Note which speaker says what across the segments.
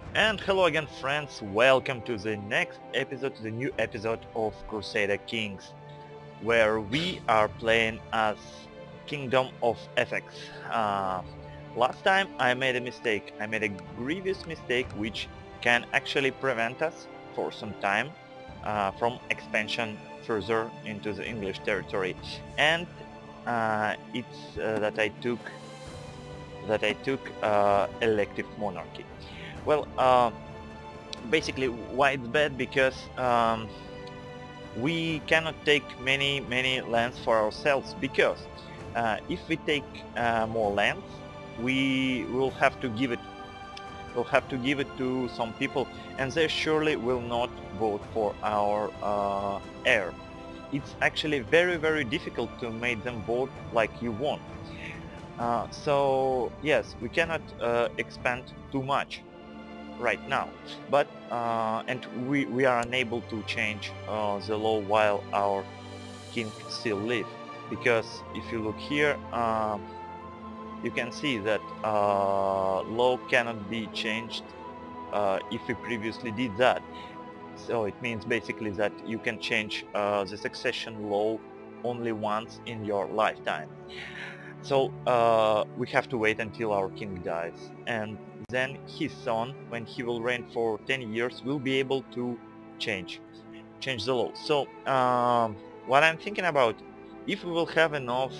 Speaker 1: And hello again friends, welcome to the next episode, the new episode of Crusader Kings, where we are playing as Kingdom of Essex. Uh, Last time I made a mistake, I made a grievous mistake which can actually prevent us for some time from expansion further into the English territory. And it's that I took elective monarchy. Well, basically why it's bad, because we cannot take many lands for ourselves, because if we take more lands, we will have to give it to some people, and they surely will not vote for our heir. It's actually very difficult to make them vote like you want. So yes, we cannot expand too much right now, but and we are unable to change the law while our king still live, because if you look here, you can see that law cannot be changed if we previously did that. So it means basically that you can change the succession law only once in your lifetime. So we have to wait until our king dies, and then his son, when he will reign for 10 years, will be able to change the law. So what I'm thinking about, if we will have enough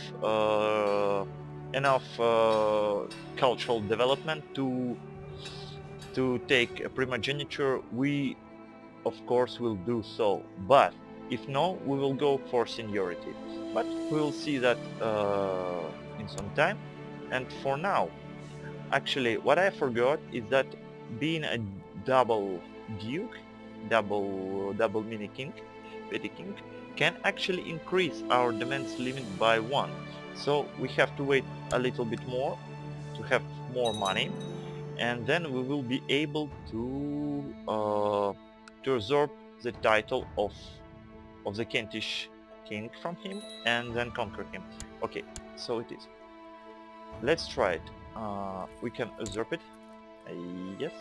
Speaker 1: cultural development to take a primogeniture, we of course will do so. But if no, we will go for seniority. But we will see that in some time. And for now, actually, what I forgot is that being a double duke, double mini king, petty king, can actually increase our demands limit by 1. So we have to wait a little bit more to have more money, and then we will be able to usurp the title of the Kentish king from him, and then conquer him. Okay, so it is. Let's try it. We can usurp it. Yes.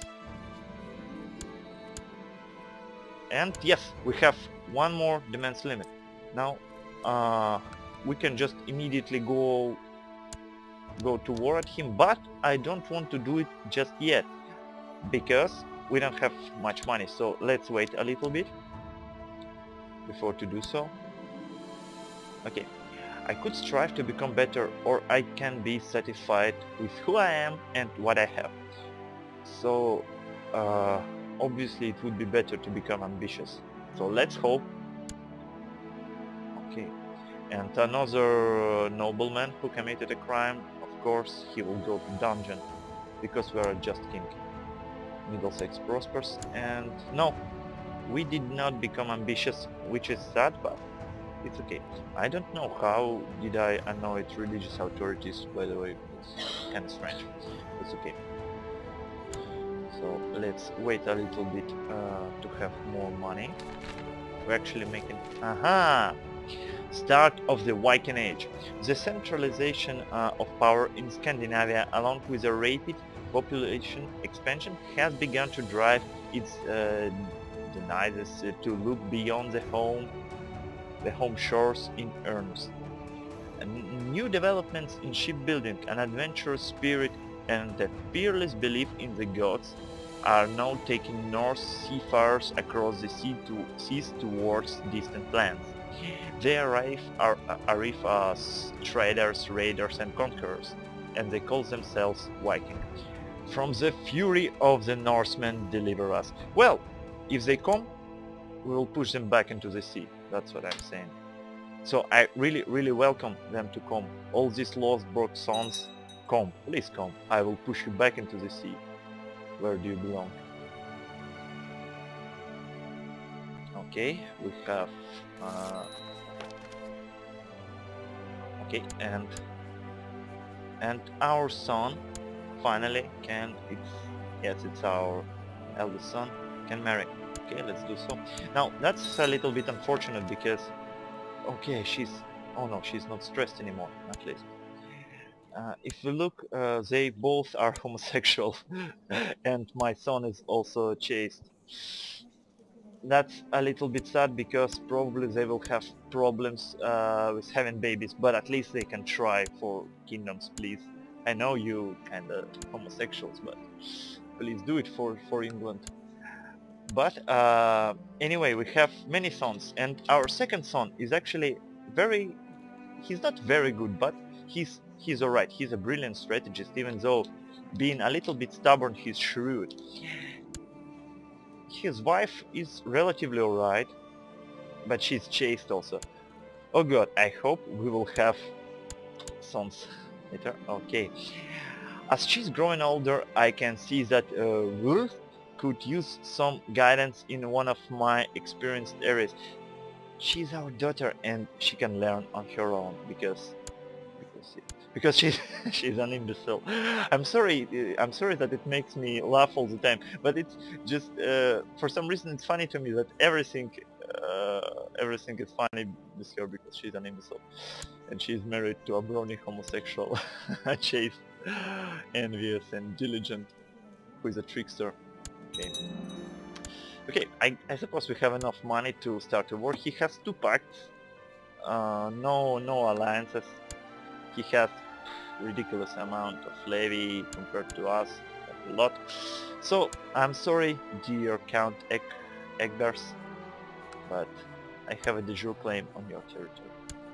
Speaker 1: And yes, we have one more demands limit. Now we can just immediately go to war at him, but I don't want to do it just yet, because we don't have much money. So let's wait a little bit before to do so. Okay, I could strive to become better, or I can be satisfied with who I am and what I have. So obviously it would be better to become ambitious. So let's hope. Okay, and another nobleman who committed a crime, of course he will go to dungeon, because we are a just king. Middlesex prospers, and no, we did not become ambitious, which is sad, but it's okay. I don't know how did I annoy religious authorities, by the way. It's kind of strange. It's okay. So let's wait a little bit to have more money. We're actually making... Aha! Start of the Viking Age. The centralization of power in Scandinavia, along with a rapid population expansion, has begun to drive its deniers to look beyond the home shores in earnest. New developments in shipbuilding, an adventurous spirit, and a fearless belief in the gods are now taking Norse seafarers across the seas towards distant lands. They arrive as traders, raiders, and conquerors, and they call themselves Viking. From the fury of the Norsemen deliver us. Well, if they come, we will push them back into the sea. That's what I'm saying. So I really welcome them to come. All these lost brought sons, come, please come. I will push you back into the sea. Where do you belong? Okay, we have okay, and our son finally can, it's our eldest son, can marry. Okay, let's do so. Now that's a little bit unfortunate, because okay, oh no, she's not stressed anymore, at least. if we look, they both are homosexual, and my son is also chaste. That's a little bit sad because probably they will have problems with having babies, but at least they can try for kingdoms, please. I know you kinda homosexuals, but please do it for England. But anyway, we have many sons, and our second son is actually very... he's not very good, but he's alright. He's a brilliant strategist, even though being a little bit stubborn, he's shrewd. His wife is relatively alright, but she's chaste also. Oh god, I hope we will have sons later. Okay. As she's growing older, I can see that Ruth could use some guidance in one of my experienced areas. She's our daughter and she can learn on her own because she's she's an imbecile. I'm sorry that it makes me laugh all the time, but it's just for some reason it's funny to me that everything is funny with her because she's an imbecile and she's married to a brawny homosexual, chaste, envious and diligent, who is a trickster. Okay. Okay, I suppose we have enough money to start a war. He has 2 pacts, no alliances. He has ridiculous amount of levy compared to us, a lot. So I'm sorry, dear Count Egbers, but I have a de jure claim on your territory.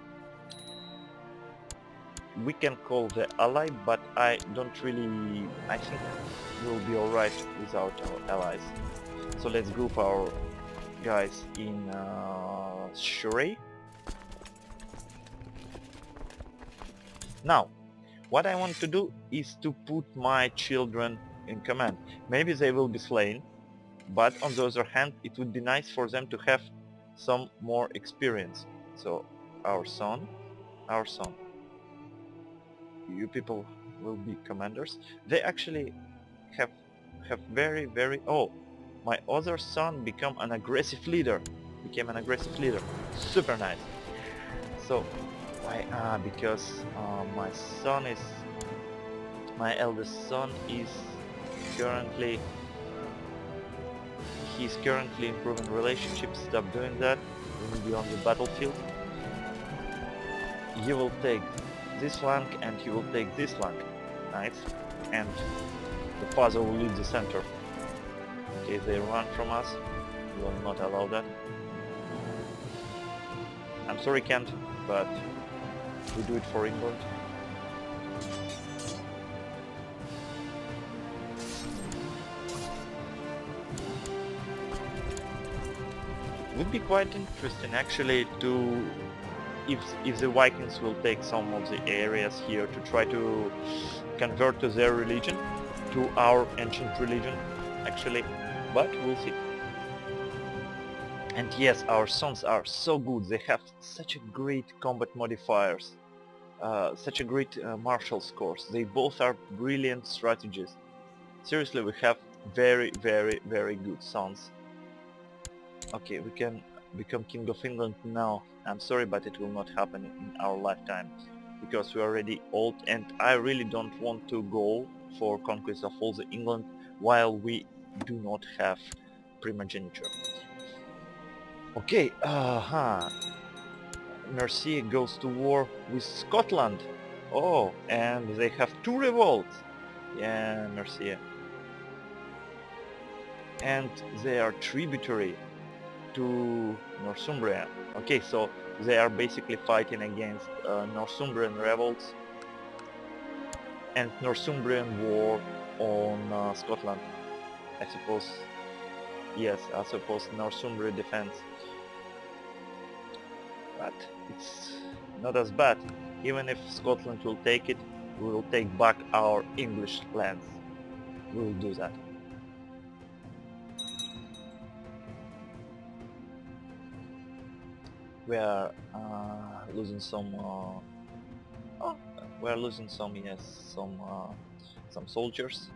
Speaker 1: We can call the ally, but I don't really... I think we'll be alright without our allies. So let's group our guys in Surrey. Now, what I want to do is to put my children in command. Maybe they will be slain, but on the other hand, it would be nice for them to have some more experience. So, our son, you people will be commanders. They actually have very... Oh, my other son became an aggressive leader. Super nice. So why? Because my eldest son is currently improving relationships. Stop doing that. We will be on the battlefield. You will take this flank and he will take this flank. Nice. And the father will lead the center. In case they run from us, we will not allow that. I'm sorry, Kent, but we do it for England. It would be quite interesting actually to... if the Vikings will take some of the areas here to try to convert to their religion, to our ancient religion actually, but we'll see. And yes, our sons are so good, they have such a great combat modifiers, such a great martial scores. They both are brilliant strategists. Seriously, we have very good sons. Okay, we can become King of England now. I'm sorry, but it will not happen in our lifetime, because we're already old and I really don't want to go for conquest of all the England while we do not have primogeniture. Okay, Mercia goes to war with Scotland. Oh, and they have 2 revolts. Yeah, Mercia. And they are tributary to Northumbria. Okay, so they are basically fighting against Northumbrian revolts and Northumbrian war on Scotland. I suppose, yes, I suppose Northumbria defense. But it's not as bad. Even if Scotland will take it, we will take back our English lands. We will do that. We are losing some. We are losing some. Yes, some soldiers.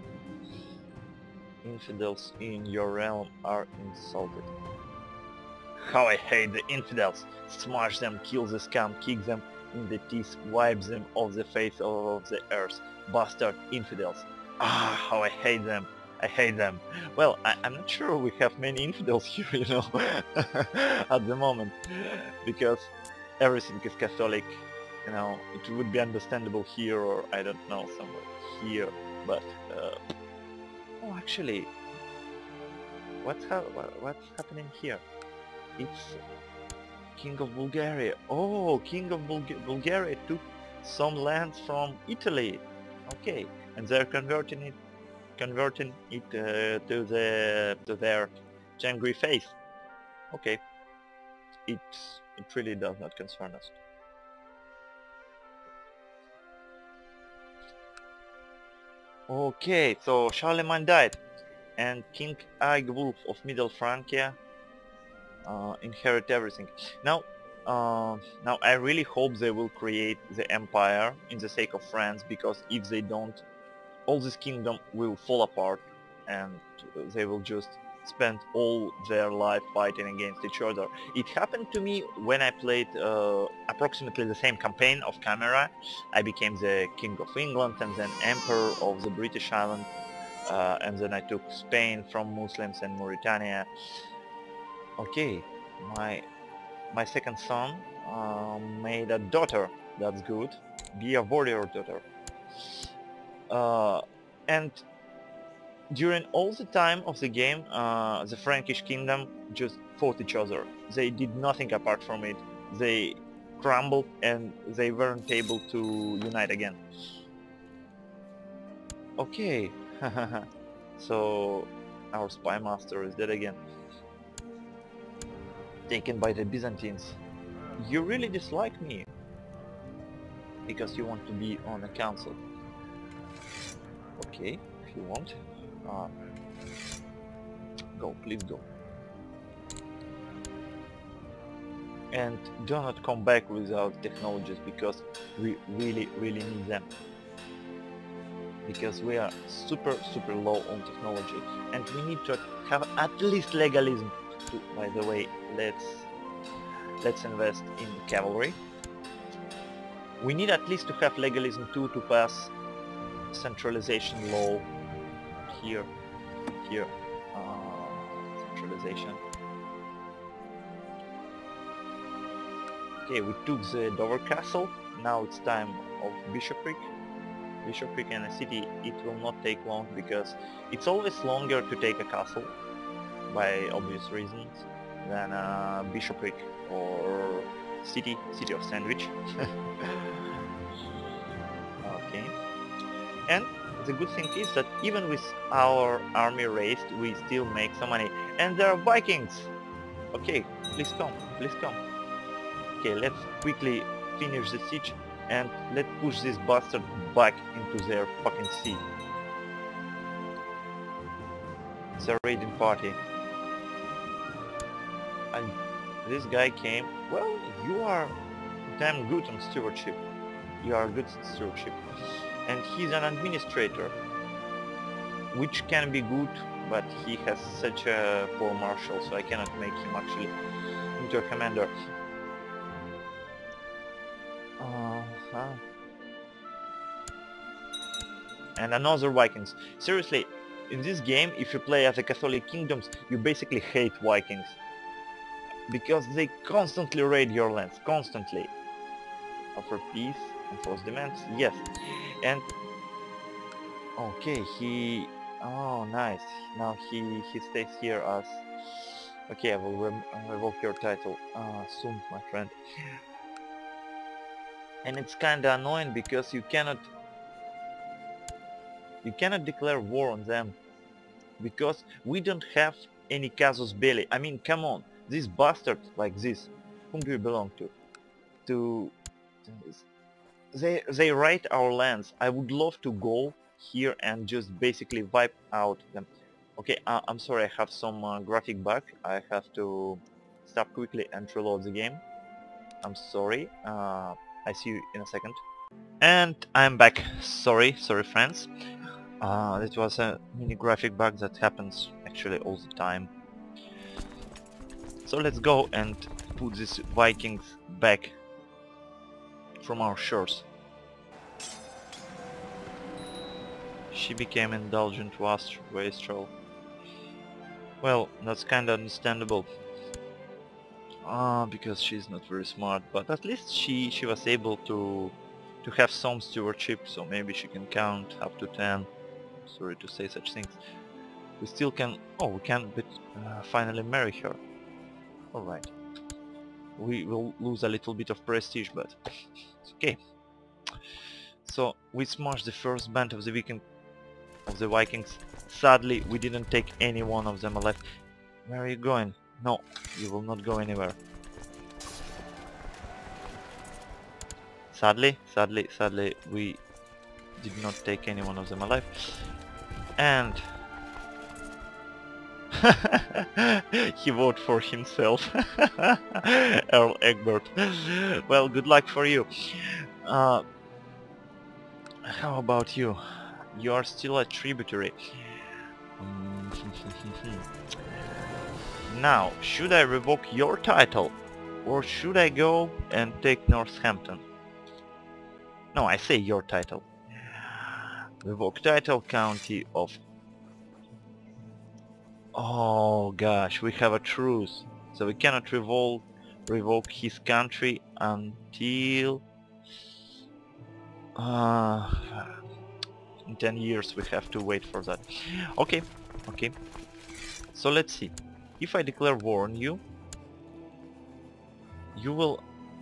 Speaker 1: Infidels in your realm are insulted. How I hate the infidels! Smash them, kill the scum, kick them, in the teeth, wipes them off the face of the earth. Bastard infidels. Ah, how I hate them. I hate them. Well, I'm not sure we have many infidels here, you know, at the moment, because everything is Catholic. You know, it would be understandable here, or I don't know, somewhere here, but oh, actually, what's happening here? It's King of Bulgaria. Oh, King of Bulgaria took some lands from Italy. Okay, and they're converting it to their angry face. Okay, it really does not concern us. Okay, so Charlemagne died, and King Aigwulf of Middle Francia inherit everything. Now, now I really hope they will create the empire in the sake of France, because if they don't, all this kingdom will fall apart, and they will just spend all their life fighting against each other. It happened to me when I played approximately the same campaign of Camera. I became the King of England and then Emperor of the British Island, and then I took Spain from Muslims and Mauritania. Okay, my second son made a daughter. That's good. Be a warrior daughter. And during all the time of the game, the Frankish kingdom just fought each other. They did nothing apart from it. They crumbled and they weren't able to unite again. Okay, so our spy master is dead again. Taken by the Byzantines. You really dislike me because you want to be on a council. Okay, if you want. Go, please go. And do not come back without technologies, because we really need them. Because we are super low on technology, and we need to have at least legalism. By the way, let's invest in cavalry. We need at least to have legalism too, to pass centralization law. Here, centralization. Okay, we took the Dover Castle. Now it's time of bishopric and a city. It will not take long, because it's always longer to take a castle, by obvious reasons, than a bishopric or city of Sandwich. Okay, and the good thing is that even with our army raised, we still make some money. And there are Vikings! Okay, please come. Okay, let's quickly finish the siege, and let's push this bastard back into their fucking sea. It's a raiding party. And this guy came. Well, you are damn good on stewardship. You are good at stewardship. And he's an administrator, which can be good, but he has such a poor marshal, so I cannot make him actually into a commander. And another Vikings. Seriously, in this game, if you play as the Catholic kingdoms, you basically hate Vikings, because they constantly raid your lands, constantly. Offer peace, enforce demands, yes. And okay, he, oh nice, now he stays here as, okay, I will revoke your title soon, my friend. And it's kinda annoying, because you cannot declare war on them, because we don't have any casus belli. I mean, come on, these bastards like this, whom do you belong to they raid our lands. I would love to go here and just basically wipe out them. Okay, I'm sorry, I have some graphic bug. I have to stop quickly and reload the game. I'm sorry. I see you in a second. And I'm back. Sorry friends. This was a mini graphic bug that happens actually all the time. So let's go and put these Vikings back from our shores. She became indulgent wastrel. Well, that's kinda understandable. Because she's not very smart, but at least she was able to have some stewardship, so maybe she can count up to 10. Sorry to say such things. We still can... Oh, we can finally marry her. Alright. We will lose a little bit of prestige, but it's okay. So we smashed the first band of the Vikings. Sadly, we didn't take any one of them alive. Where are you going? No, you will not go anywhere. Sadly, we did not take any one of them alive. And he voted for himself. Earl Egbert. Well, good luck for you. How about you? You are still a tributary. Now, should I revoke your title? Or should I go and take Northampton? No, I say your title. Revoke title, county of... Oh gosh, we have a truce. So we cannot revoke his country until... in 10 years we have to wait for that. Okay, okay. So let's see. If I declare war on you, you will...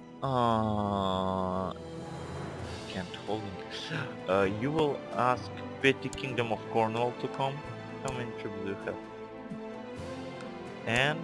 Speaker 1: can't hold it. You will ask Petty Kingdom of Cornwall to come. How many troops do you have? And...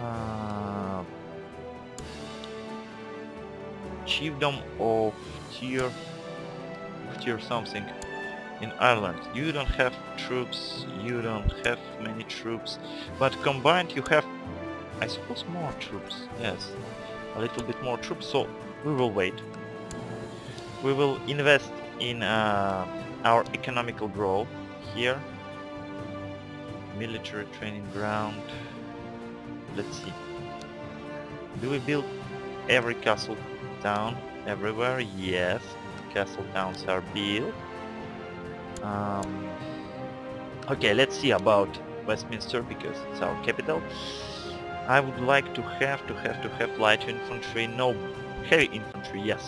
Speaker 1: Chiefdom of tier something in Ireland. You don't have troops, you don't have many troops, but combined you have, I suppose, more troops. Yes, a little bit more troops, so we will wait. We will invest in our economical growth here. Military training ground. Let's see. Do we build every castle town everywhere? Yes. Castle towns are built. Okay, let's see about Westminster because it's our capital. I would like to have light infantry. No, heavy infantry. Yes.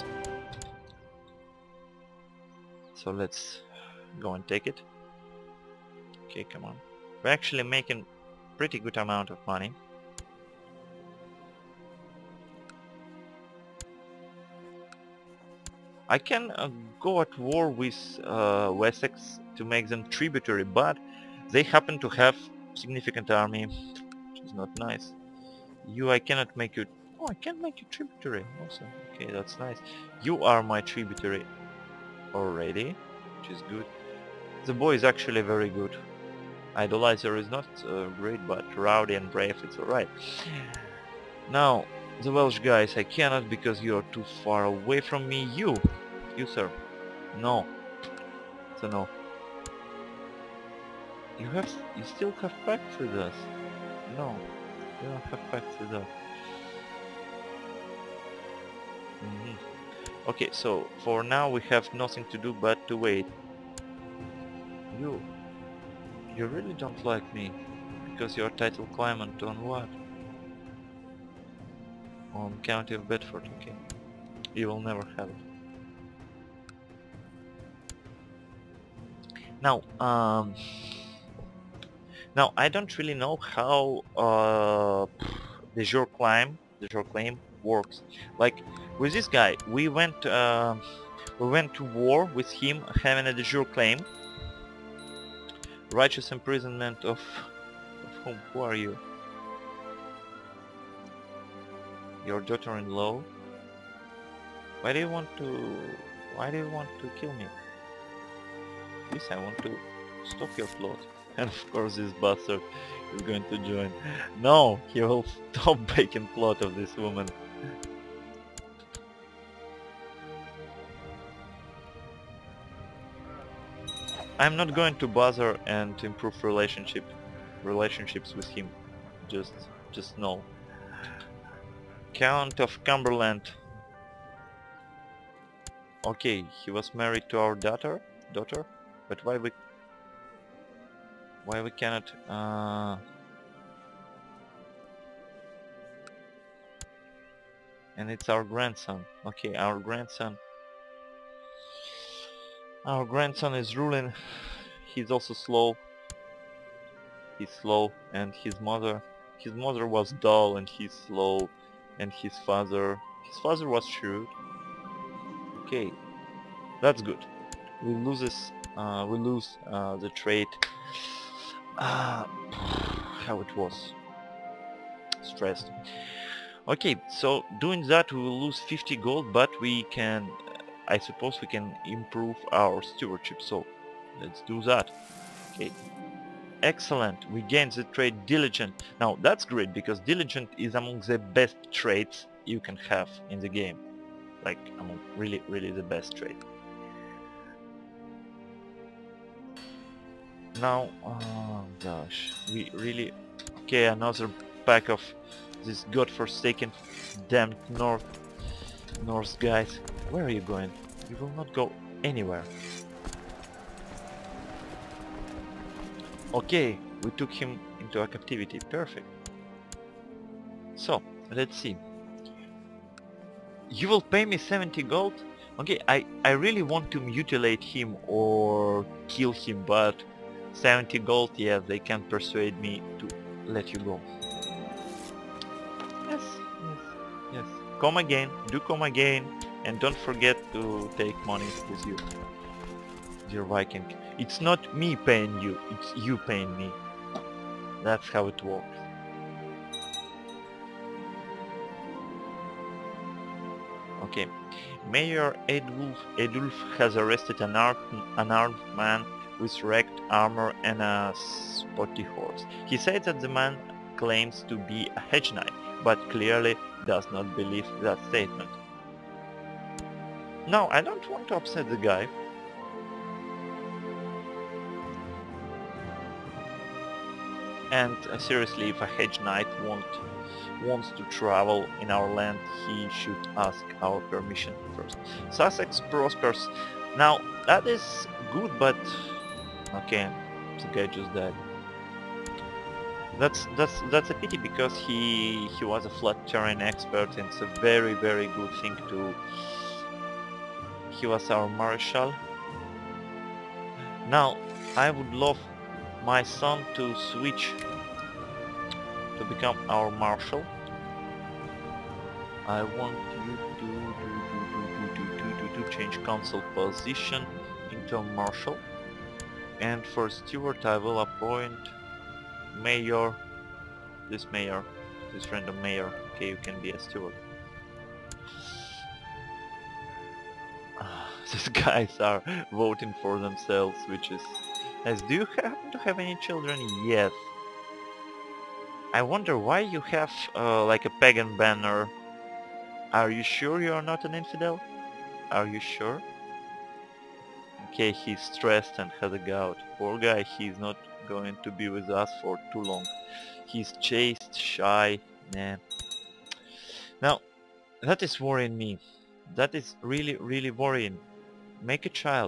Speaker 1: So let's go and take it. Okay, come on. We're actually making pretty good amount of money. I can go at war with Essex to make them tributary, but they happen to have significant army, which is not nice. You, I cannot make you... Oh, I can make you tributary also. Okay, that's nice. You are my tributary already, which is good. The boy is actually very good. Idolizer is not great, but rowdy and brave, it's alright. Now, the Welsh guys, I cannot because you are too far away from me. You sir. No. So no. You still have pacts with us. No. You don't have pacts with us. Okay, so for now we have nothing to do but to wait. You really don't like me because you're title claimant on what? On County of Bedford, okay. You will never have it. Now, now I don't really know how the jure claim works. Like with this guy, we went to war with him, having a de jure claim. Righteous imprisonment of whom? Who are you? Your daughter-in-law? Why do you want to kill me? Yes, I want to stop your plot. And of course this bastard is going to join. No, he will stop making plot of this woman. I'm not going to bother and improve relationships with him. Just no. Count of Cumberland. Okay, he was married to our daughter, but why we cannot and it's our grandson. Okay, our grandson is ruling. He's also slow. He's slow, and his mother was dull, and he's slow, and his father was shrewd. Okay, that's good. We lose the trait. Uh, how it was stressed. Okay, so doing that we will lose 50 gold, but we can, I suppose we can improve our stewardship. So let's do that. Okay. Excellent, we gained the trait Diligent. Now that's great, because Diligent is among the best traits you can have in the game. Like, among really the best trait. Now, oh gosh, we really... Okay, another pack of this godforsaken damned Norse guys. Where are you going? You will not go anywhere. Okay, we took him into a captivity. Perfect. So, let's see. You will pay me 70 gold? Okay, I really want to mutilate him or kill him, but 70 gold, yeah, they can persuade me to let you go. Yes, yes, yes. Come again, do come again, and don't forget to take money with you, dear Viking. It's not me paying you, it's you paying me. That's how it works. Okay. Mayor Edulf has arrested an armed man with wrecked armor and a spotty horse. He said that the man claims to be a hedge knight, but clearly does not believe that statement. No, I don't want to upset the guy. And seriously, if a hedge knight wants to travel in our land, he should ask our permission first. Sussex prospers. Now, that is good, but... Okay, the guy just died. That's a pity, because he was a flat terrain expert, and it's a very good thing to... He was our marshal. Now, I would love my son to switch to become our marshal. I want you to change council position into a marshal, and for steward I will appoint mayor, this random mayor. Okay, you can be a steward. These guys are voting for themselves, which is... As, do you happen to have any children? Yes. I wonder why you have like a pagan banner. Are you sure you are not an infidel? Are you sure? Okay, he's stressed and has a gout. Poor guy, he's not going to be with us for too long. He's chaste, shy, nah. Now, that is worrying me. That is really worrying. Make a child.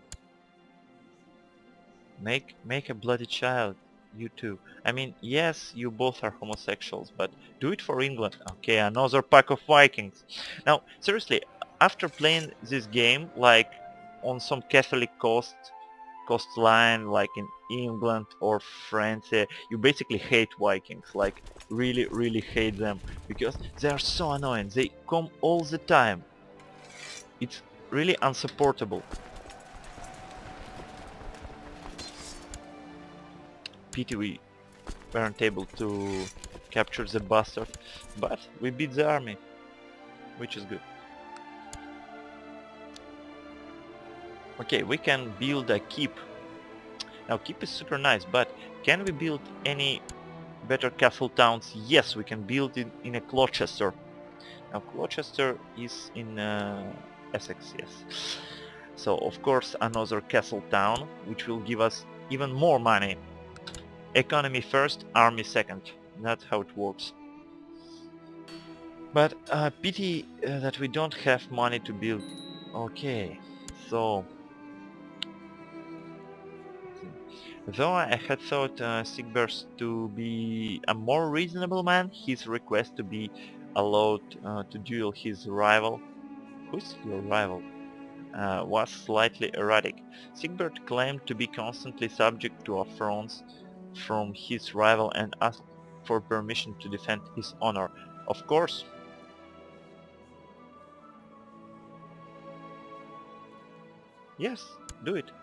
Speaker 1: Make a bloody child. You too. I mean, yes, you both are homosexuals, but do it for England. Okay, another pack of Vikings. Now, seriously, after playing this game, like on some Catholic coastline, like in England or France, you basically hate Vikings. Like, really hate them, because they are so annoying. They come all the time. It's really unsupportable. Pity we weren't able to capture the bastard, but we beat the army, which is good. Okay, we can build a keep. Now, keep is super nice, but can we build any better castle towns? Yes, we can build it in a Gloucester. Now, Gloucester is in Essex, yes. So, of course, another castle town, which will give us even more money. Economy first, army second. That's how it works. But pity that we don't have money to build Okay, so though I had thought Sigbert to be a more reasonable man, his request to be allowed to duel his rival, who's your rival, was slightly erratic. Sigbert claimed to be constantly subject to affronts from his rival and asked for permission to defend his honor. Of course. Yes, do it.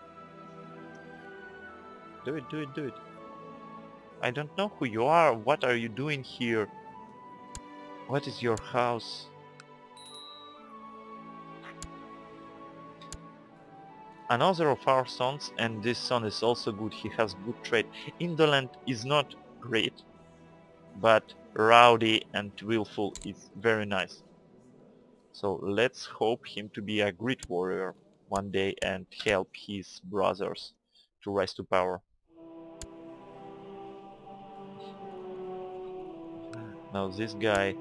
Speaker 1: Do it, do it, do it. I don't know who you are. What are you doing here? What is your house? Another of our sons, and this son is also good, he has good trait. Indolent is not great, but rowdy and willful is very nice. So let's hope him to be a great warrior one day and help his brothers to rise to power. Now this guy,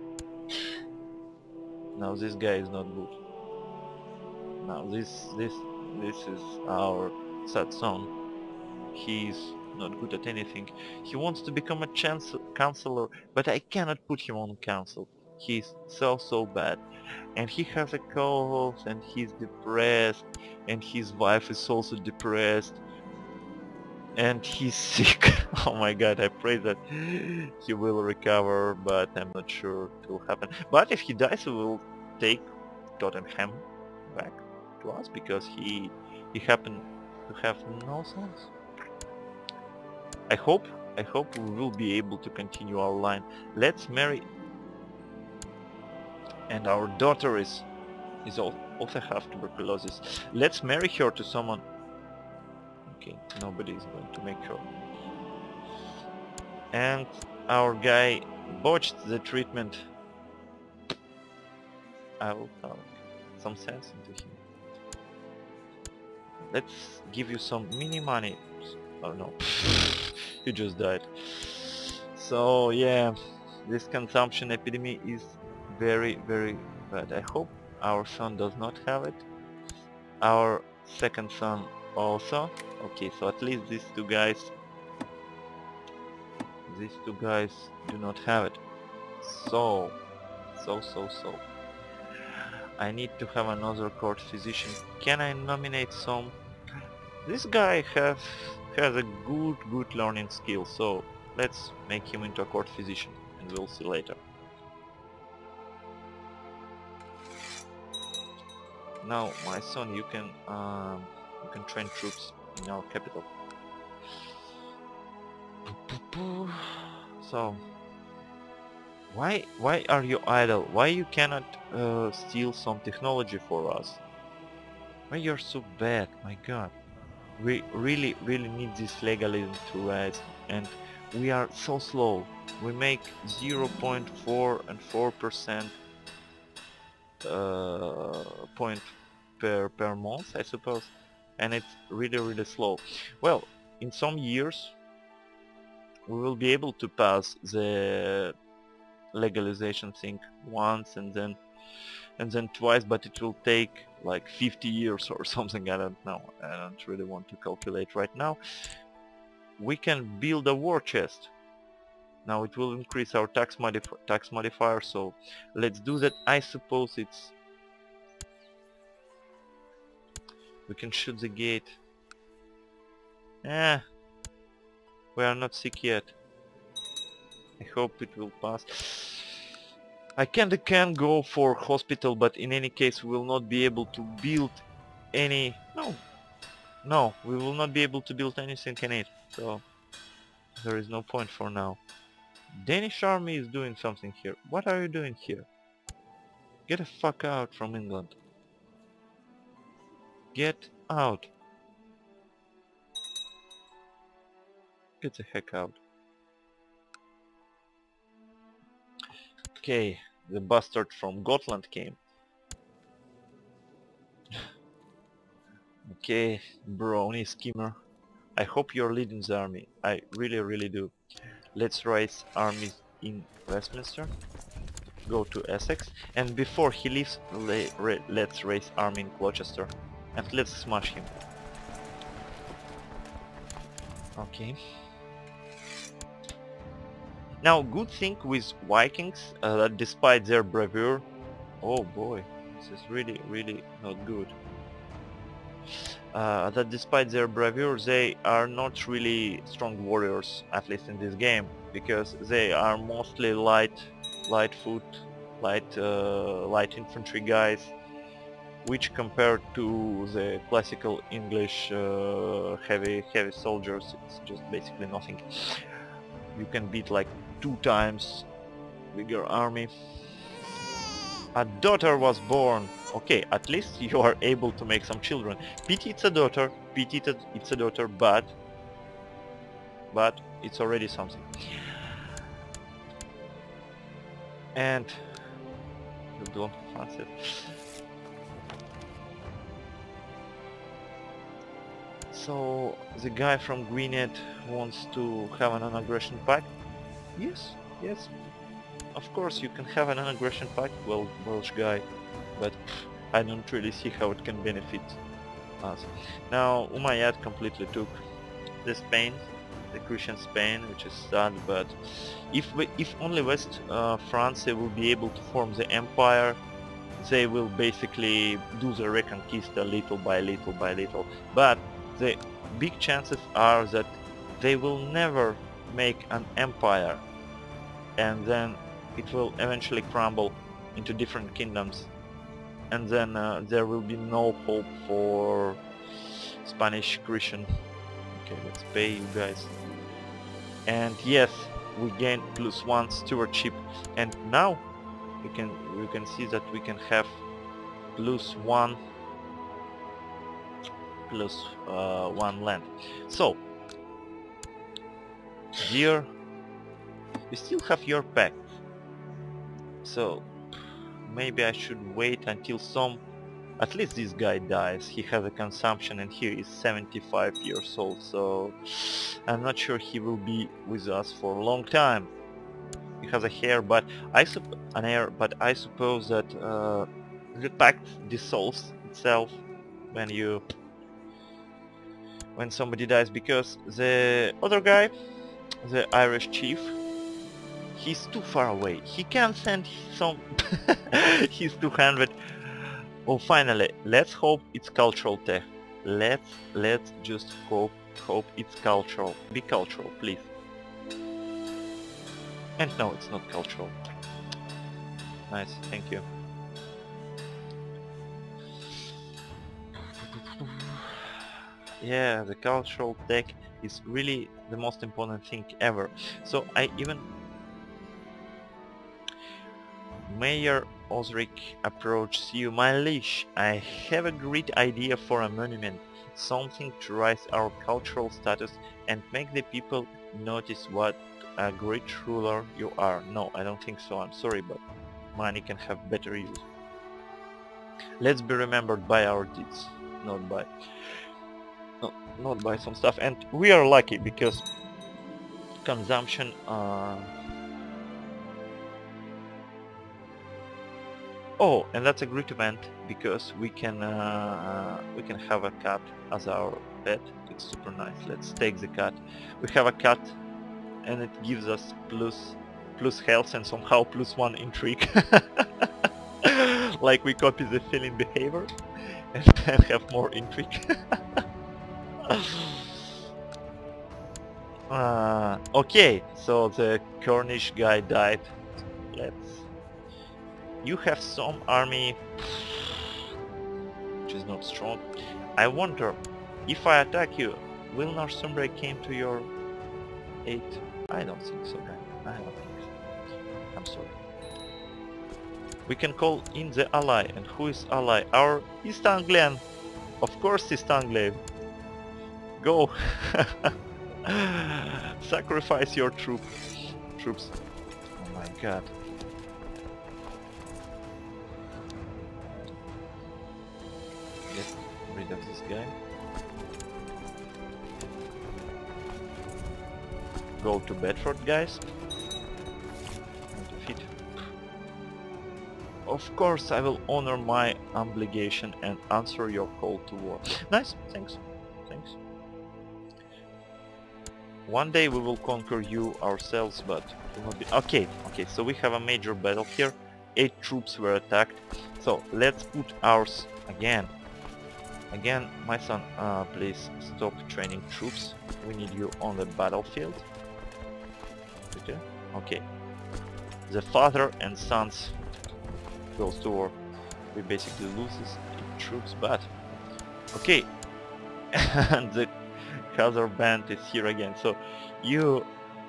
Speaker 1: now this guy is not good. Now this is our sad son. He's not good at anything. He wants to become a counselor, but I cannot put him on council. He's so bad. And he has a co-host and he's depressed and his wife is also depressed and he's sick. Oh my god, I pray that he will recover, but I'm not sure it will happen. But if he dies, we will take Tottenham back to us because he happened to have no sons. I hope we will be able to continue our line. Let's marry, and our daughter is also have tuberculosis. Let's marry her to someone. Okay, nobody is going to make her. And our guy botched the treatment. I will talk some sense into him. Let's give you some mini money. Oh no, he just died. So yeah, this consumption epidemic is very bad. I hope our son does not have it. Our second son also. Okay, so at least these two guys do not have it. So I need to have another court physician. Can I nominate some? This guy has a good learning skill, so let's make him into a court physician and we'll see later. Now, my son, you can train troops in our capital. So, why are you idle? Why you cannot steal some technology for us? Why you're so bad? My God, we really need this legalism to rise, and we are so slow. We make 0.4 and 4% point per month, I suppose, and it's really slow. Well, in some years we will be able to pass the legalization thing once and then twice, but it will take like 50 years or something. I don't know. I don't really want to calculate right now. We can build a war chest. Now it will increase our tax modifier, so let's do that. I suppose it's... We can shoot the gate. We are not sick yet. I hope it will pass. I can go for hospital, but in any case we will not be able to build any... No, we will not be able to build anything in it, so there is no point for now. Danish army is doing something here. What are you doing here? Get the fuck out from England. Get out. Get the heck out. Okay, the bastard from Gotland came. Okay, brony schemer. I hope you're leading the army. I really do. Let's raise armies in Westminster. go to Essex, and before he leaves, let's raise army in Gloucester, and let's smash him. Okay. Now, good thing with Vikings, that despite their bravura, oh boy, this is really not good. That despite their bravura, they are not really strong warriors, at least in this game, because they are mostly light foot, light infantry guys, which compared to the classical English heavy soldiers, it's just basically nothing. You can beat like 2 times bigger army. A daughter was born. Okay, at least you are able to make some children. Pity it's a daughter, it's a daughter, but it's already something. And you don't fancy it. So the guy from Greenhead wants to have an non-aggression pact? Yes, of course you can have an non-aggression pact, well, Welsh guy, but I don't really see how it can benefit us. Now Umayyad completely took the Spain, the Christian Spain, which is sad, but if only West France will be able to form the empire, they will basically do the Reconquista little by little, but the big chances are that they will never make an empire, and then it will eventually crumble into different kingdoms, and then there will be no hope for Spanish Christian. Okay, let's pay you guys. And yes, we gain +1 stewardship, and now we can see that we can have +1 land. So here we still have your pact, so maybe I should wait until at least this guy dies. He has a consumption, and he is 75 years old, so I'm not sure he will be with us for a long time. He has an heir, but I suppose that the pact dissolves itself when somebody dies, because the other guy, the Irish chief, he's too far away. He can't send some he's 200. Oh, finally, let's hope it's cultural tech. Let's just hope it's cultural. Be cultural, please. And no, it's not cultural. Nice, thank you. Yeah, the cultural tech is really the most important thing ever. So I even... Mayor Osric approaches you. My liege, I have a great idea for a monument. Something to raise our cultural status and make the people notice what a great ruler you are. No, I don't think so. I'm sorry, but money can have better use. Let's be remembered by our deeds, not by some stuff. And we are lucky because consumption oh, and that's a great event because we can have a cat as our pet. It's super nice. Let's take the cat. We have a cat, and it gives us plus health and somehow +1 intrigue. Like we copy the feline behavior and have more intrigue. Okay, so the Cornish guy died. You have some army which is not strong. I wonder, if I attack you, will Northumbria came to your aid? I don't think so, guy. I don't think so. I'm sorry. We can call in the ally, and who is ally? Our East Anglian. Of course, East Anglia. Go. Sacrifice your troops. Oh my god. Get rid of this guy. Go to Bedford, guys. And defeat. of course I will honor my obligation and answer your call to war. Nice, thanks. Thanks. One day we will conquer you ourselves, but it will not be... Okay, okay, so we have a major battle here. 8 troops were attacked. So let's put ours again. Again, my son, please stop training troops. We need you on the battlefield. Okay. Okay. The father and sons goes to war. We basically loses 8 troops, but okay. And the Khazar band is here again. So you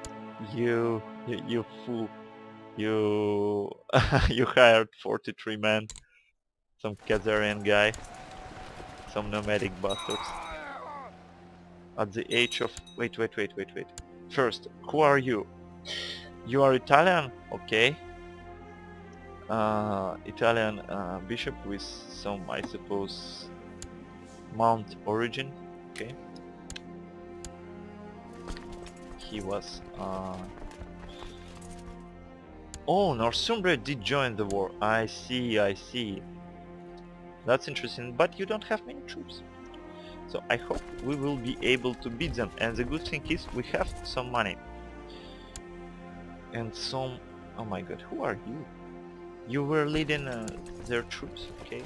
Speaker 1: fool, you you hired 43 men, some Khazarian guy, some nomadic bastards. At the age of... Wait. First, who are you? You are Italian? Okay. Italian bishop with some, I suppose, Mount origin. Okay. He was... Oh, Northumbria did join the war. I see, I see. That's interesting, but you don't have many troops. So I hope we will be able to beat them. And the good thing is we have some money. And some... Oh my god, who are you? You were leading their troops, okay?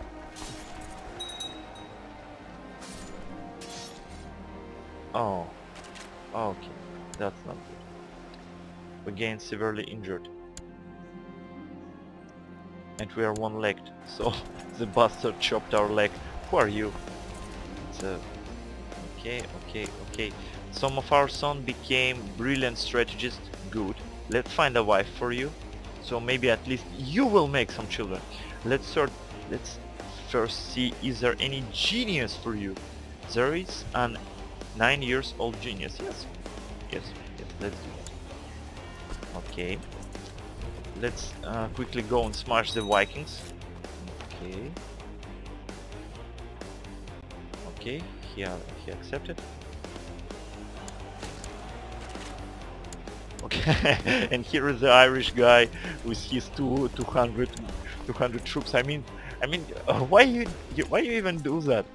Speaker 1: Oh, okay, that's not good. We gained severely injured. And we are one-legged, so the bastard chopped our leg. Who are you? It's a... Okay. Some of our sons became brilliant strategists. Good. Let's find a wife for you. So maybe at least you will make some children. Let's first see, is there any genius for you? There is an 9-year-old genius. Yes, let's do that. Okay. Let's quickly go and smash the Vikings. Okay, he accepted. Okay, and here is the Irish guy with his 200 troops. I mean, why you even do that?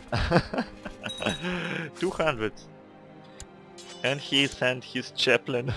Speaker 1: 200. And he sent his chaplain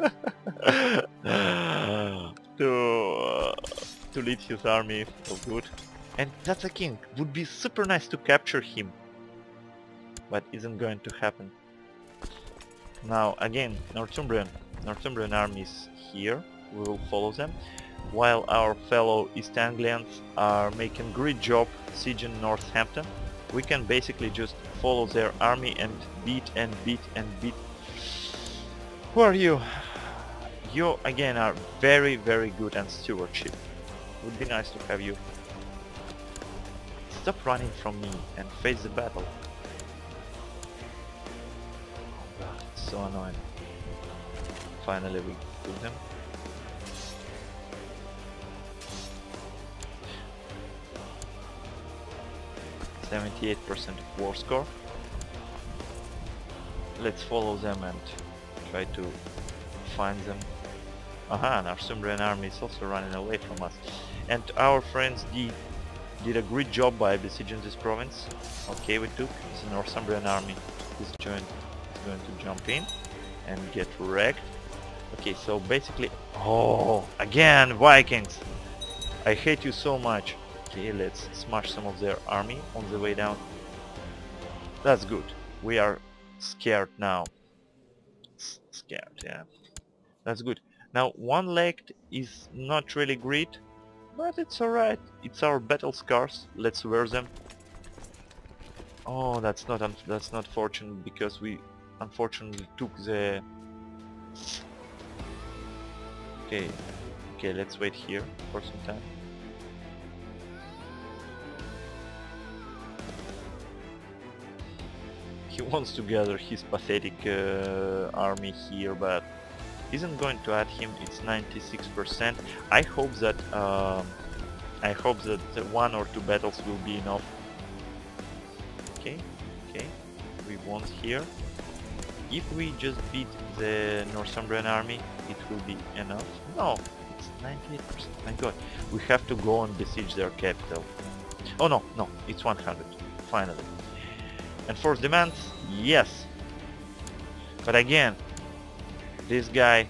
Speaker 1: to lead his army. So good. And that's a king. Would be super nice to capture him, but isn't going to happen. Now again, Northumbrian armies here. We will follow them, while our fellow East Anglians are making great job sieging Northampton. We can basically just follow their army and beat and beat and beat. Who are you? You again are very, very good at stewardship. Would be nice to have you. Stop running from me and face the battle. Oh god, it's so annoying. Finally we killed them. %78% war score. Let's follow them and try to find them. Aha, Northumbrian army is also running away from us. And our friends did a great job by besieging this province. Okay, we took the Northumbrian army. Is going to jump in and get wrecked. Okay, so basically... Oh, again, Vikings! I hate you so much. Okay, let's smash some of their army on the way down. That's good. We are scared now. Scared, yeah. That's good. Now, one-legged is not really great, but it's alright. It's our battle scars. Let's wear them. Oh, that's not fortunate, because we unfortunately took the... Okay, let's wait here for some time. He wants to gather his pathetic army here, but isn't going to add him. It's 96%. I hope that one or two battles will be enough. Okay, we won here. If we just beat the Northumbrian army, it will be enough. No, It's 98%. My god. We have to go and besiege their capital. Oh no, no, it's 100. Finally. Enforce demands? Yes. But again, this guy...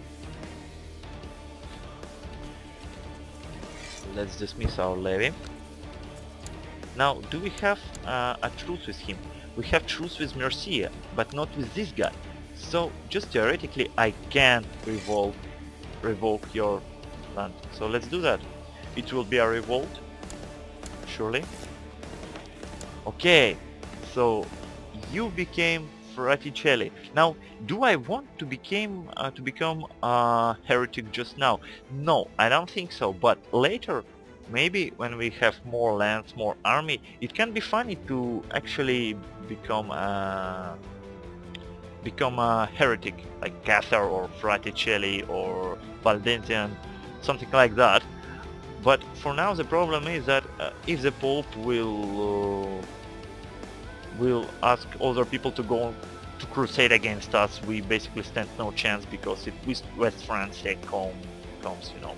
Speaker 1: Let's dismiss our levy. Now, do we have a truce with him? We have truce with Mercia, but not with this guy. So, just theoretically, I can revoke your land. So let's do that. It will be a revolt, surely. Okay, so you became Fraticelli. Now, do I want to become a heretic just now? No, I don't think so. But later, maybe when we have more lands, more army, it can be funny to actually become a heretic, like Cathar or Fraticelli or Valdensian, something like that. But for now, the problem is that if the Pope will ask other people to go to crusade against us, we basically stand no chance, because if West France comes, you know,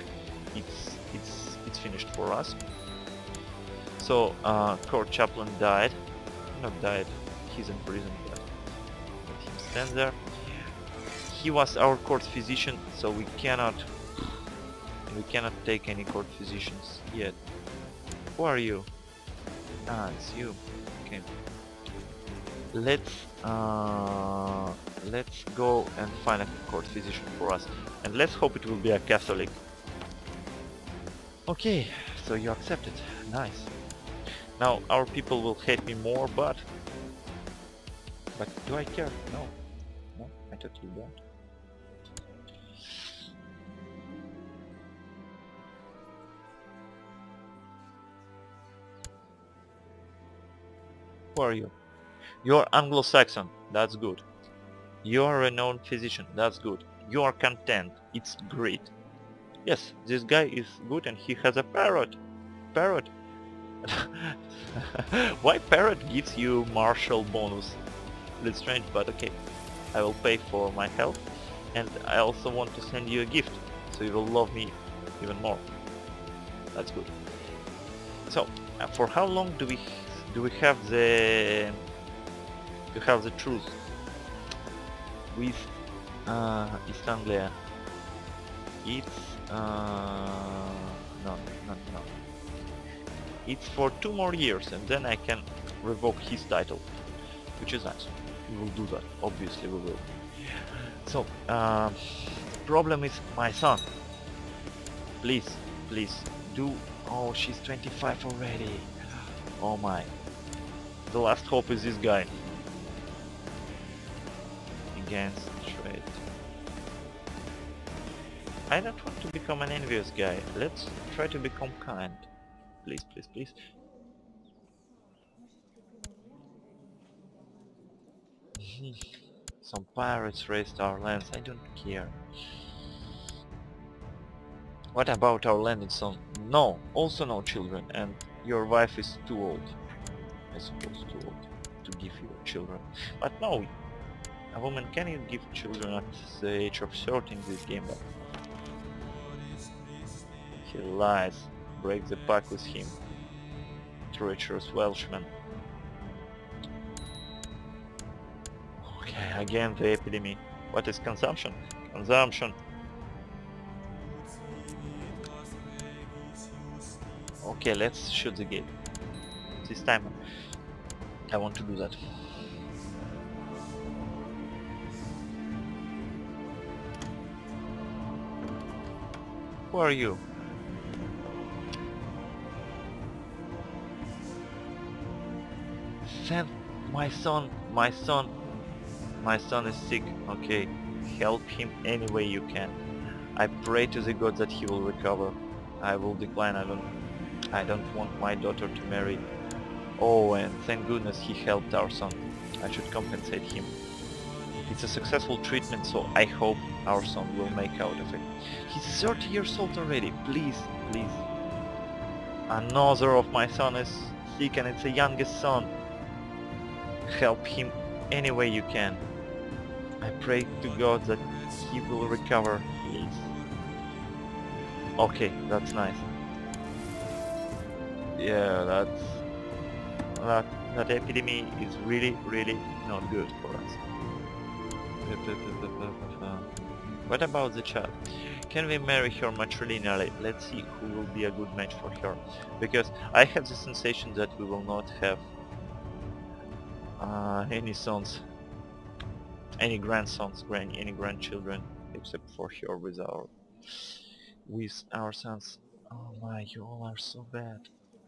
Speaker 1: it's finished for us. So court chaplain died, not died, he's in prison, but let him stand there. He was our court physician, so we cannot take any court physicians yet. Who are you? Ah, it's you. Okay. Let's go and find a court physician for us, and let's hope it will be a Catholic. Okay, so you accept it. Nice. Now our people will hate me more, but do I care? No, no, I totally don't. Who are you? You're Anglo-Saxon, that's good. You're a renowned physician, that's good. You are content, it's great. Yes, this guy is good and he has a parrot. Parrot. Why parrot gives you martial bonus? It's strange, but okay. I will pay for my health, and I also want to send you a gift, so you will love me even more. That's good. So, for how long do we have the truce with East Anglia? It's no. It's for 2 more years, and then I can revoke his title, which is nice. We will do that, obviously we will. So, problem is my son. Please do. Oh, she's 25 already. Oh my. The last hope is this guy. Against trade. I don't want to become an envious guy. Let's try to become kind. Please. Some pirates raised our lands. I don't care. What about our landed son? No, also no children, and your wife is too old. I suppose too old to give you children. But no, a woman can give children at the age of 13 in this game. But he lies. Break the pact with him. Treacherous Welshman. Okay, again the epidemic. What is consumption? Consumption. Okay, let's shoot the gate. This time I want to do that. Who are you? Send my son is sick. Okay, help him any way you can. I pray to the gods that he will recover. I will decline. I don't want my daughter to marry. Oh, and thank goodness he helped our son. I should compensate him. It's a successful treatment, so I hope our son will make out of it. He's 30 years old already. Please. Another of my son is sick, and it's the youngest son. Help him any way you can. I pray to God that he will recover, please. Okay, that's nice. Yeah, that that epidemic is really not good for us. What about the child? Can we marry her matrilineally? Let's see who will be a good match for her. Because I have the sensation that we will not have any sons, any grandsons, any grandchildren, except for her with our sons. Oh my, you all are so bad.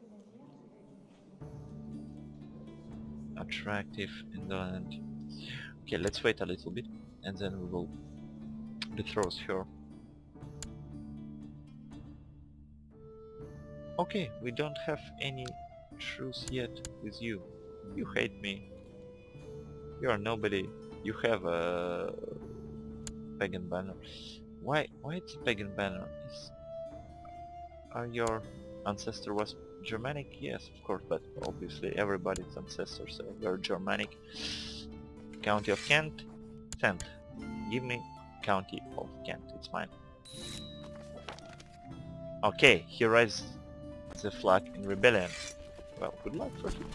Speaker 1: Attractive, indolent. Okay, let's wait a little bit, and then we will betroth her. Okay, we don't have any truce yet with you. You hate me. You are nobody. You have a pagan banner. Why it's a pagan banner? Are your ancestor was Germanic? Yes, of course, but obviously everybody's ancestors are very Germanic. County of Kent? Kent. Give me County of Kent, it's fine. Okay, he raised the flag in rebellion. Well, good luck for him.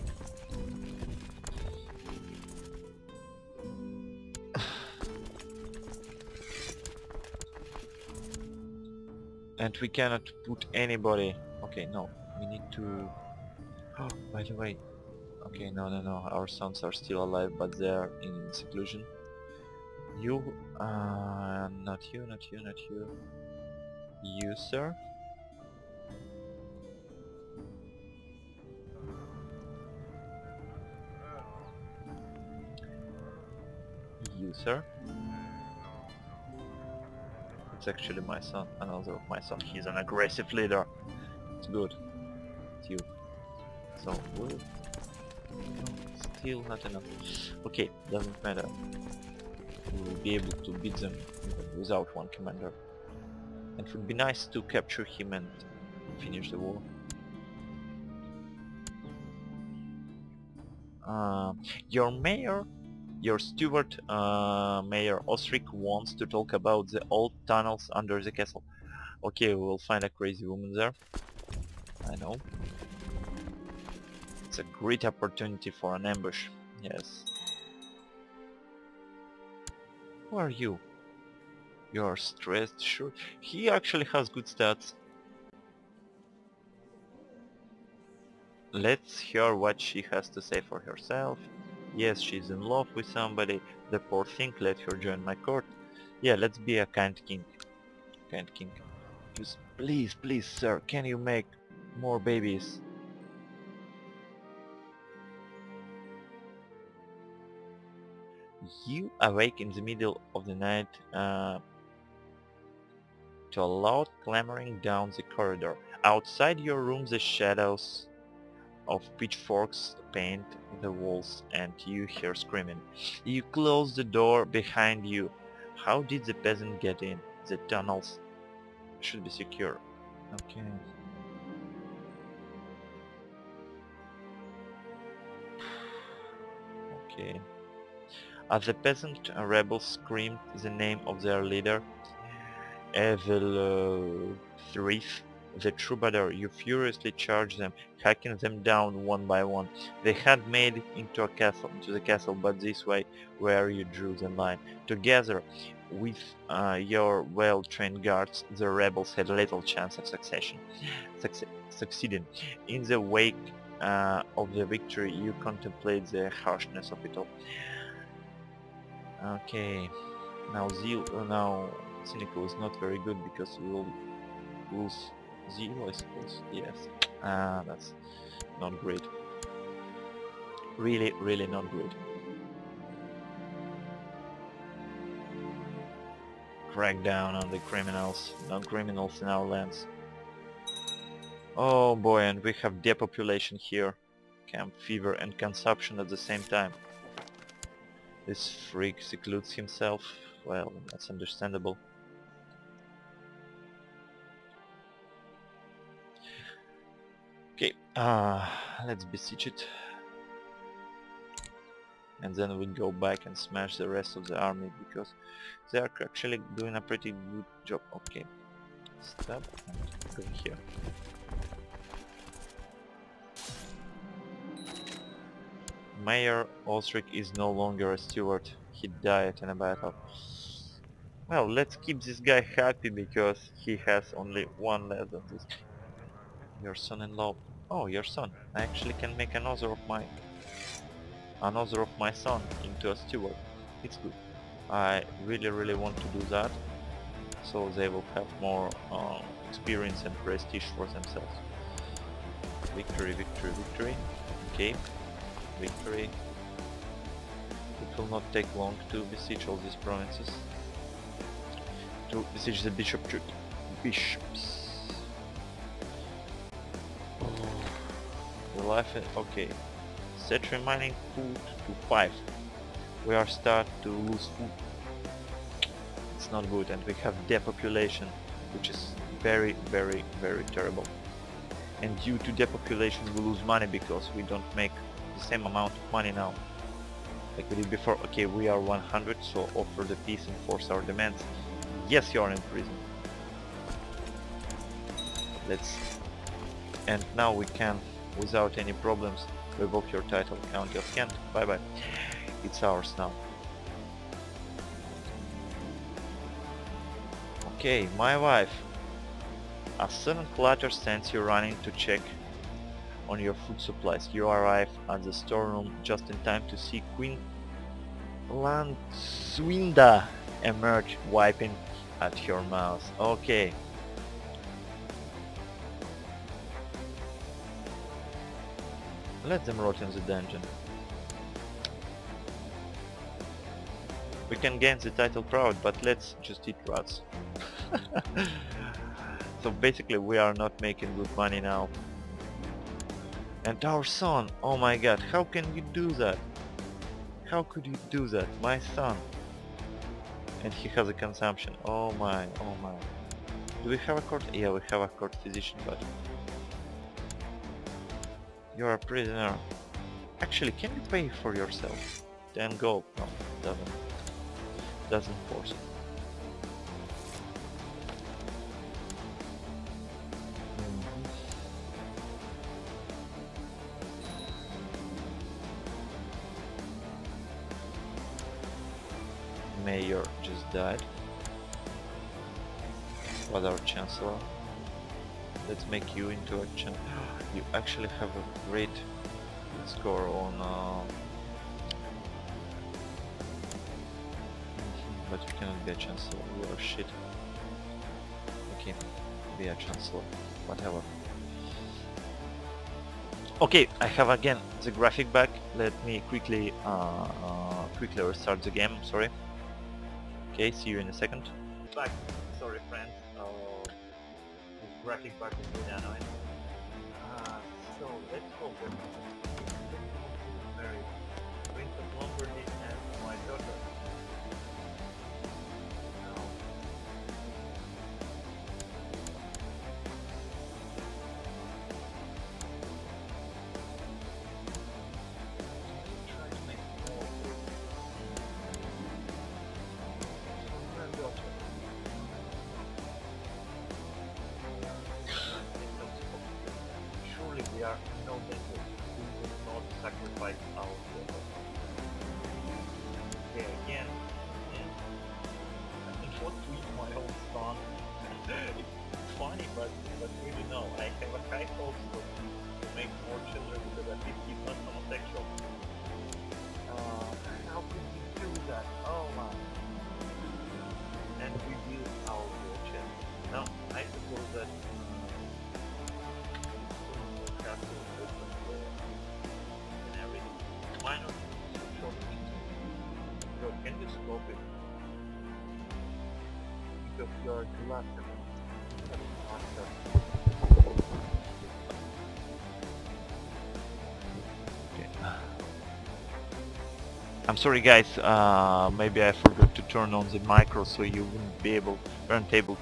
Speaker 1: And we cannot put anybody. Okay, no, we need to... Oh, by the way, okay, no, our sons are still alive, but they're in seclusion. You, not you, not you, not you. You, sir? You, sir? It's actually my son, another of my son. He's an aggressive leader. It's good. It's you. So, we'll... No, still not enough. Okay, doesn't matter. We will be able to beat them even without one commander. And it would be nice to capture him and finish the war. Your mayor, your steward, Mayor Osric, wants to talk about the old tunnels under the castle. Okay, we'll find a crazy woman there. I know. It's a great opportunity for an ambush. Yes. Who are you? You're stressed, sure. He actually has good stats. Let's hear what she has to say for herself. Yes, she's in love with somebody. The poor thing, let her join my court. Yeah, let's be a kind king. Kind king. Just please, please, sir, can you make more babies? You awake in the middle of the night to a loud clamoring down the corridor. Outside your room the shadows of pitchforks paint the walls and you hear screaming. You close the door behind you. How did the peasant get in? The tunnels should be secure. Okay. Okay. As the peasant rebels screamed the name of their leader, Evil Threath, the troubadour, you furiously charged them, hacking them down one by one. They had made it into the castle, but this way where you drew the line. Together with your well-trained guards, the rebels had little chance of succeeding. In the wake of the victory, you contemplate the harshness of it all. Okay, now Cynical is not very good because we will lose Zeal, I suppose. Yes. That's not great. Really not great. Crack down on the criminals. No criminals in our lands. Oh boy, and we have depopulation here. Camp fever and consumption at the same time. This freak secludes himself. Well, that's understandable. Okay, let's besiege it. And then we go back and smash the rest of the army because they are actually doing a pretty good job. Okay, Stop. Go here. Mayor Osric is no longer a steward. He died in a battle. Well, let's keep this guy happy because he has only one less than this. Your son-in-law. Oh, your son. I actually can make another of my son into a steward. It's good. I really want to do that, so they will have more experience and prestige for themselves. Victory, victory, victory. Okay. Victory. It will not take long to besiege all these provinces. To besiege the bishops. The life. Okay. Set remaining food to 5. We are start to lose food. It's not good, and we have depopulation, which is very terrible. And due to depopulation we lose money because we don't make the same amount of money now like we did before. Okay, we are 100, so offer the peace and force our demands. Yes, you are in prison. Let's... And now we can, without any problems, revoke your title, County of Kent. Bye bye. It's ours now. Okay, my wife. A 7th letter sends you running to check on your food supplies. You arrive at the storeroom just in time to see Queen Lanswinda emerge, wiping at your mouth. Okay. Let them rot in the dungeon. We can gain the title proud, but let's just eat rats. So basically we are not making good money now. And our son, oh my god, how can you do that? How could you do that? My son. And he has a consumption. Oh my, oh my. Do we have a court? Yeah, we have a court physician, but... You're a prisoner. Actually, can you pay for yourself? 10 gold. No, doesn't force it. Mayor just died. What our chancellor? Let's make you into a chancellor. You actually have a great score on but you cannot be a chancellor. You are shit. Okay, be a chancellor. Whatever. Okay, I have again the graphic back. Let me quickly restart the game. Sorry. Okay, see you in a second. Back. Sorry, friends. This graphic back is really annoying. So let's hope that Mary, Prince of Lombardy, and my daughter. Now, try to make more granddaughter. Surely we are no better. We will not sacrifice our daughter. Okay, again. I think what to eat my own son. It's funny, but really no. I have a high hopes to make more children because at least he's not homosexual. How could we do that? Oh man. And we build our fortune. Now, I suppose that and everything. Why not short so can you stop it? Because you are the last okay. I'm sorry guys, maybe I forgot to turn on the micro so you weren't able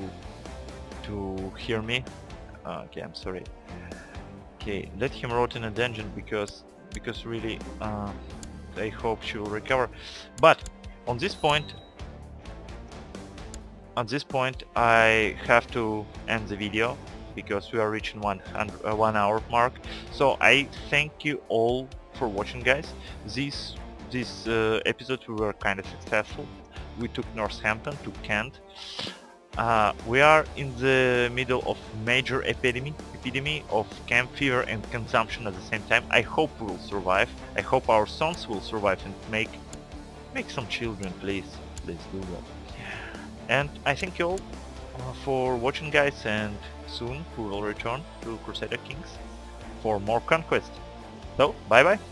Speaker 1: to hear me. Okay, I'm sorry. Okay, let him rot in a dungeon because really I hope she will recover. But on this point at this point I have to end the video because we are reaching 1 hour mark. So I thank you all for watching, guys. This episode we were kind of successful. We took Northampton to Kent. We are in the middle of major epidemic of camp fever and consumption at the same time. I hope we will survive. I hope our sons will survive and make some children, please. Please do that. And I thank you all for watching, guys, and soon we will return to Crusader Kings for more conquest. So, bye bye.